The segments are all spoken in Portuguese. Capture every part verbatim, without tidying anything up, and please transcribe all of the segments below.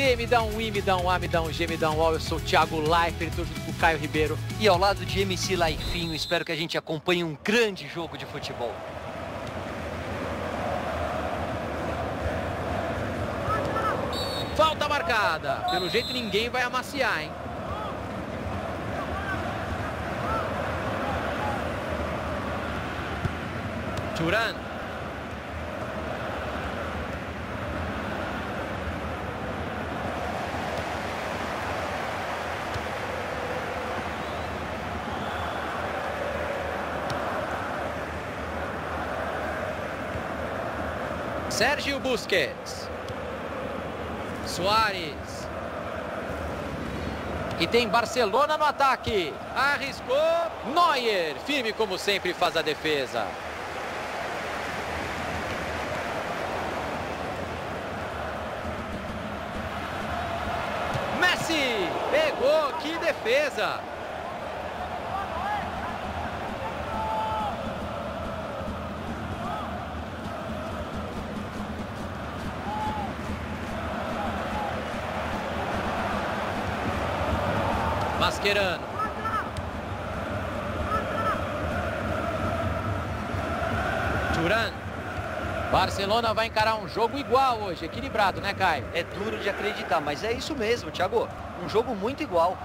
C, me dá um I, me dá um A, me dá um G, me dá um O. Eu sou o Thiago Leifert, estou junto com o Caio Ribeiro. E ao lado de M C Laifinho, espero que a gente acompanhe um grande jogo de futebol. Falta marcada. Pelo jeito ninguém vai amaciar, hein? Thuram. Sérgio Busquets. Suárez. E tem Barcelona no ataque. Arriscou. Neuer, firme como sempre, faz a defesa. Messi. Pegou, que defesa. Mascherano. Thuram. Barcelona vai encarar um jogo igual hoje, equilibrado, né, Caio? É duro de acreditar, mas é isso mesmo, Thiago. Um jogo muito igual.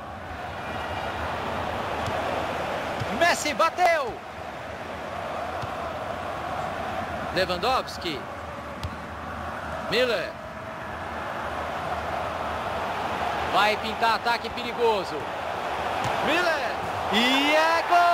Messi bateu. Lewandowski. Miller. Vai pintar ataque perigoso. Miller. E é gol!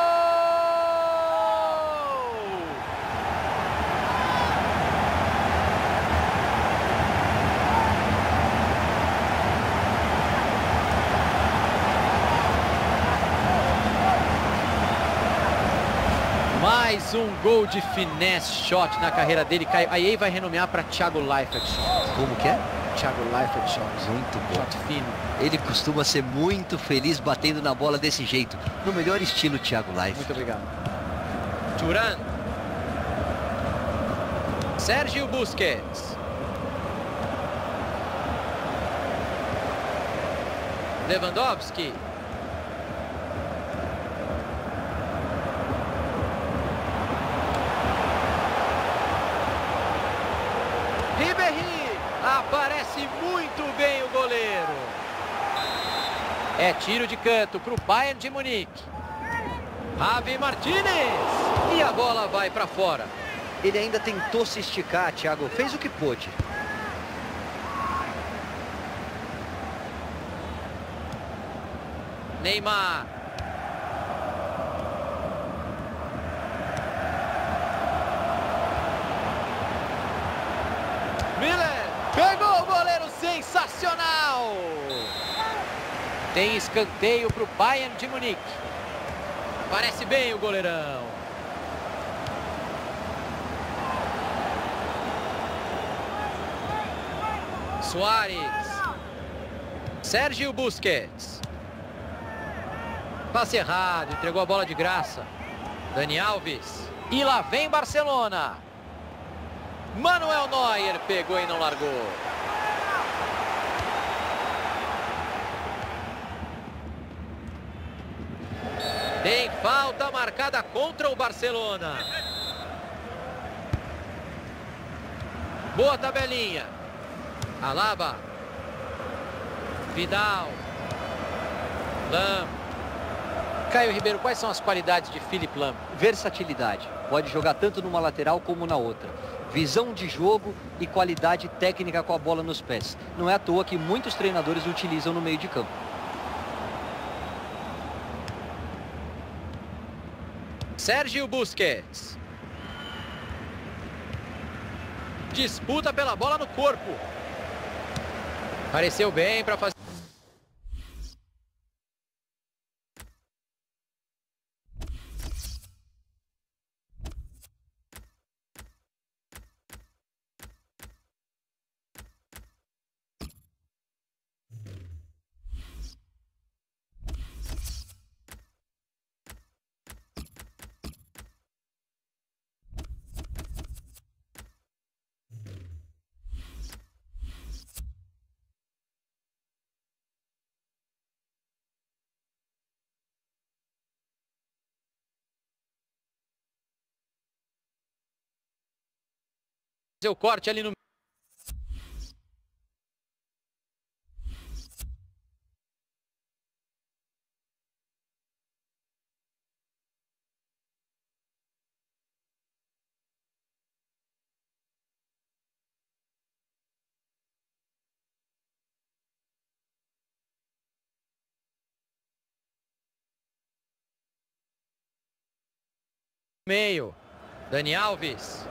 Mais um gol de finesse shot na carreira dele. Aí vai renomear para Thiago Leifert. Como que é? Thiago Leifert shot. Muito bom. Shot fino. Ele costuma ser muito feliz batendo na bola desse jeito. No melhor estilo, Thiago Leifert. Muito obrigado. Thuram. Sérgio Busquets. Lewandowski. Ribéry. Aparece muito bem o goleiro. É tiro de canto para o Bayern de Munique. Javi Martínez. E a bola vai para fora. Ele ainda tentou se esticar, Thiago. Fez o que pôde. Neymar. Miller. Pegou o goleiro, sensacional! Tem escanteio para o Bayern de Munique. Parece bem o goleirão. Suárez. Sérgio Busquets. Passe errado, entregou a bola de graça. Dani Alves. E lá vem Barcelona. Manuel Neuer pegou e não largou. Tem falta marcada contra o Barcelona. Boa tabelinha. Alaba. Vidal. Lam. Caio Ribeiro, quais são as qualidades de Philipp Lahm? Versatilidade. Pode jogar tanto numa lateral como na outra. Visão de jogo e qualidade técnica com a bola nos pés. Não é à toa que muitos treinadores o utilizam no meio de campo. Sérgio Busquets. Disputa pela bola no corpo. Pareceu bem para fazer. O corte ali no meio. Dani Alves.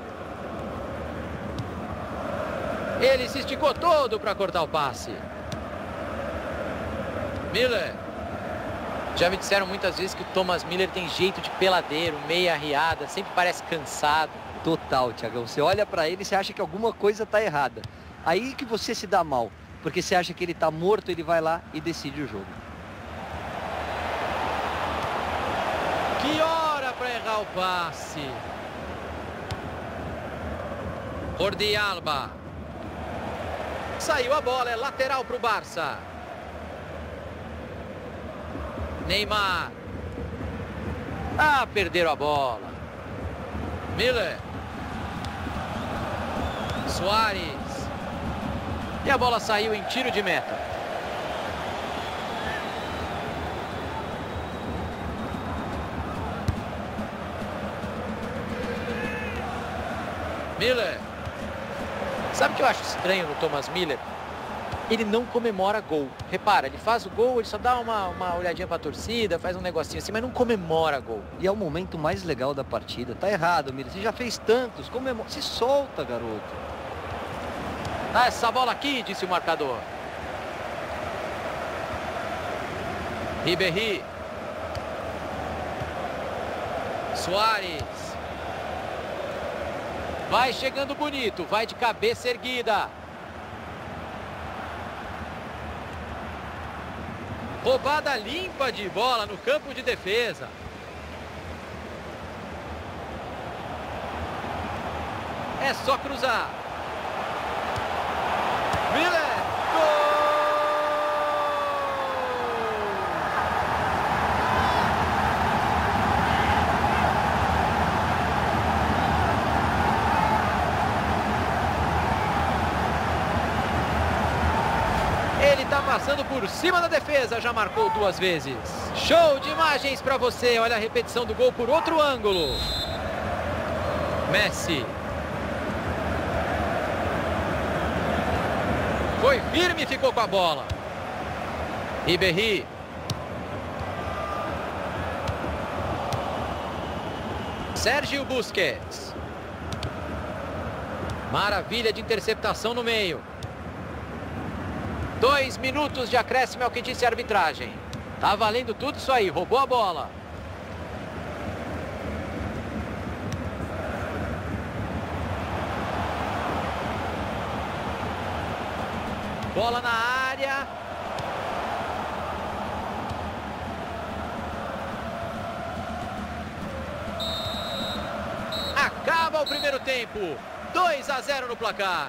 Ele se esticou todo para cortar o passe. Miller. Já me disseram muitas vezes que o Thomas Miller tem jeito de peladeiro, meia arriada, sempre parece cansado. Total, Thiagão. Você olha para ele e você acha que alguma coisa tá errada. Aí que você se dá mal, porque você acha que ele tá morto, ele vai lá e decide o jogo. Que hora para errar o passe. Jordi Alba. Saiu a bola, é lateral para o Barça. Neymar. Ah, perderam a bola. Miller. Suárez. E a bola saiu em tiro de meta. Miller. Sabe o que eu acho estranho no Thomas Miller? Ele não comemora gol. Repara, ele faz o gol, ele só dá uma, uma olhadinha pra torcida, faz um negocinho assim, mas não comemora gol. E é o momento mais legal da partida. Tá errado, Miller. Você já fez tantos. Comemora. Se solta, garoto. Ah, essa bola aqui, disse o marcador. Ribéry. Suárez. Vai chegando bonito, vai de cabeça erguida. Roubada limpa de bola no campo de defesa. É só cruzar. Miller. Gol! Ele tá passando por cima da defesa, já marcou duas vezes. Show de imagens para você. Olha a repetição do gol por outro ângulo. Messi. Foi firme e ficou com a bola. Ribéry. Sérgio Busquets. Maravilha de interceptação no meio. Dois minutos de acréscimo é o que disse a arbitragem. Tá valendo tudo isso aí, roubou a bola. Bola na área. Acaba o primeiro tempo. dois a zero no placar.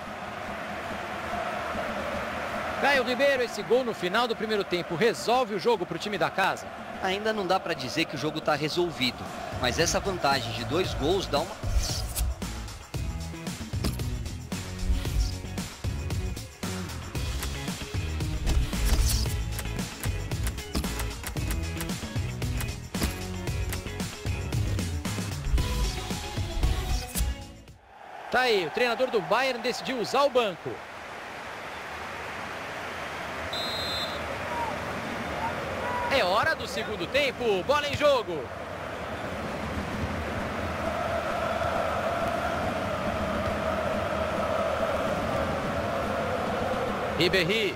Caio Ribeiro, esse gol no final do primeiro tempo resolve o jogo para o time da casa? Ainda não dá para dizer que o jogo está resolvido, mas essa vantagem de dois gols dá uma... Tá aí, o treinador do Bayern decidiu usar o banco. É hora do segundo tempo, bola em jogo. Ribéry.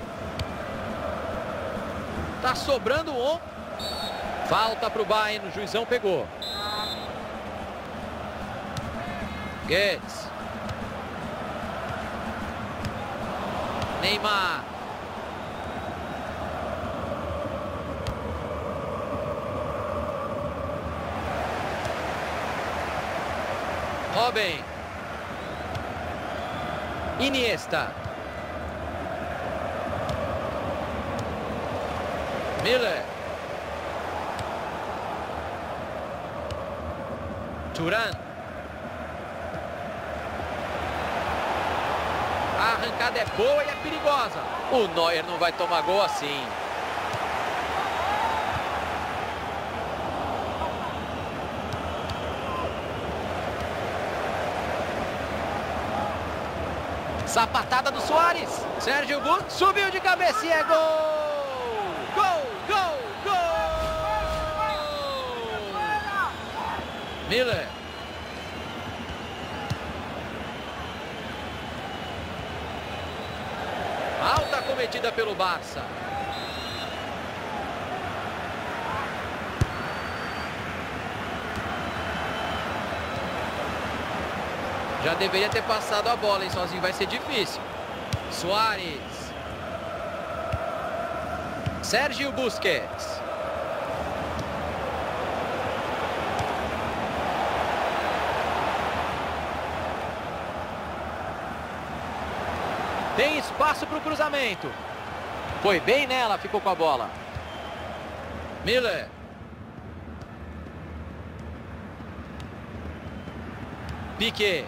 Tá sobrando um. Falta para o Bayern, o juizão pegou. Goetz. Neymar. Robin. Iniesta. Miller. Thuram. arrancada é boa e é perigosa. O Neuer não vai tomar gol assim. Sapatada do Soares. Sérgio Busquets subiu de cabeça e é gol! Gol, gol, gol! Miller. Falta cometida pelo Barça. Já deveria ter passado a bola, hein? Sozinho vai ser difícil. Soares. Sérgio Busquets. Tem espaço para o cruzamento. Foi bem nela, ficou com a bola. Miller. Piqué.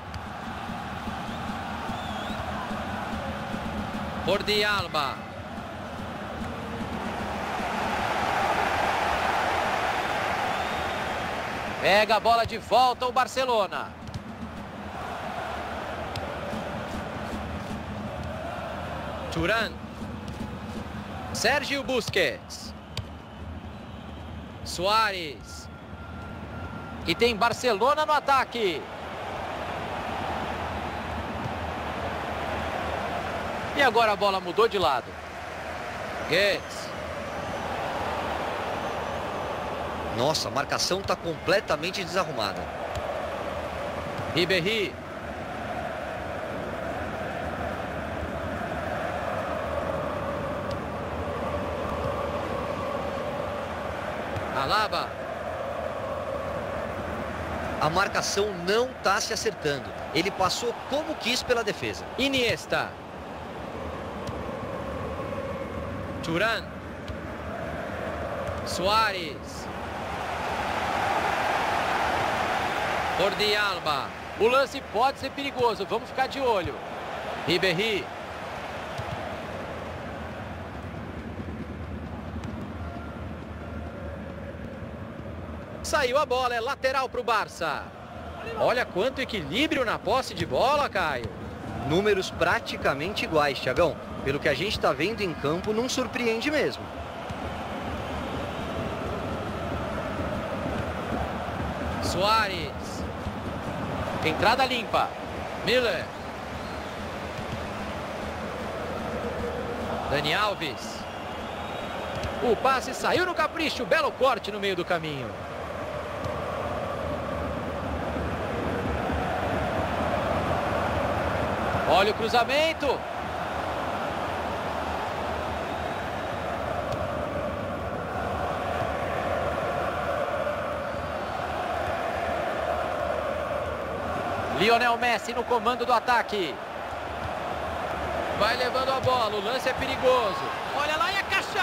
Jordi Alba. Pega a bola de volta o Barcelona. Thuram. Sérgio Busquets. Soares. E tem Barcelona no ataque. E agora a bola mudou de lado. Guedes. Nossa, a marcação está completamente desarrumada. Ribéry. Alaba. A marcação não está se acertando. Ele passou como quis pela defesa. Iniesta. Thuram. Soares. Jordi Alba. O lance pode ser perigoso. Vamos ficar de olho. Ribéry. Saiu a bola, é lateral para o Barça. Olha quanto equilíbrio na posse de bola, Caio. Números praticamente iguais, Thiagão. Pelo que a gente está vendo em campo, não surpreende mesmo. Soares. Entrada limpa. Miller. Dani Alves. O passe saiu no capricho. Belo corte no meio do caminho. Olha o cruzamento. Lionel Messi no comando do ataque. Vai levando a bola, o lance é perigoso. Olha lá e a caixa!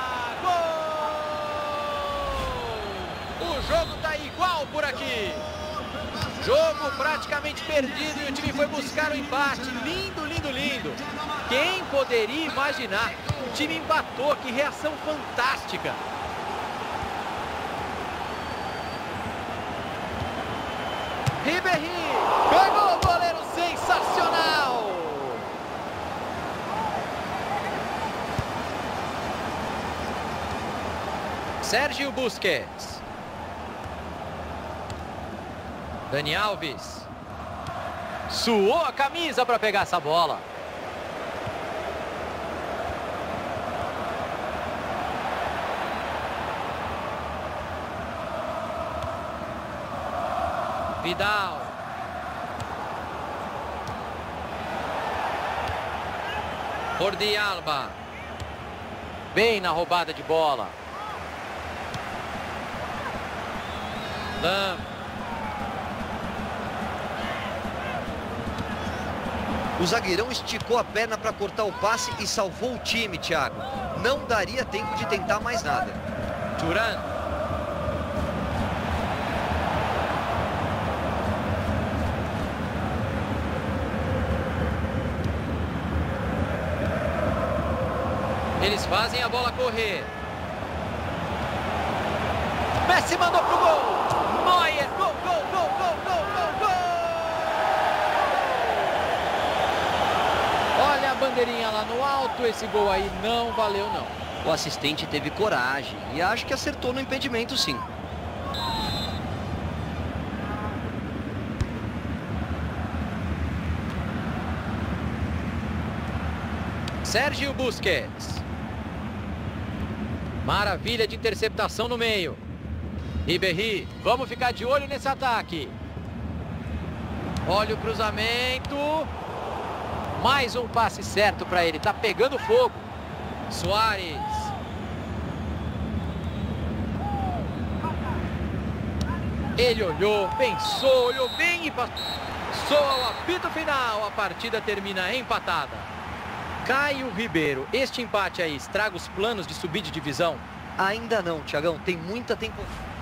Gol! O jogo tá igual por aqui. Jogo praticamente perdido e o time foi buscar o empate. Lindo, lindo, lindo. Quem poderia imaginar? O time empatou, que reação fantástica. Ribéry. Pegou o goleiro, sensacional! Sérgio Busquets. Dani Alves. Suou a camisa para pegar essa bola. Vidal. Jordi Alba. Bem na roubada de bola. Lam. O zagueirão esticou a perna para cortar o passe e salvou o time, Thiago. Não daria tempo de tentar mais nada. Thuram. Eles fazem a bola correr. Messi mandou pro gol. Neuer, gol, gol, gol, gol, gol, gol, gol. Olha a bandeirinha lá no alto. Esse gol aí não valeu, não. O assistente teve coragem e acho que acertou no impedimento, sim. Sérgio Busquets. Maravilha de interceptação no meio. Ribéry, vamos ficar de olho nesse ataque. Olha o cruzamento. Mais um passe certo para ele. Tá pegando fogo. Suárez. Ele olhou, pensou, olhou bem e passou. Soa o apito final. A partida termina empatada. Caio Ribeiro, este empate aí estraga os planos de subir de divisão? Ainda não, Thiagão. Tem muita tempo...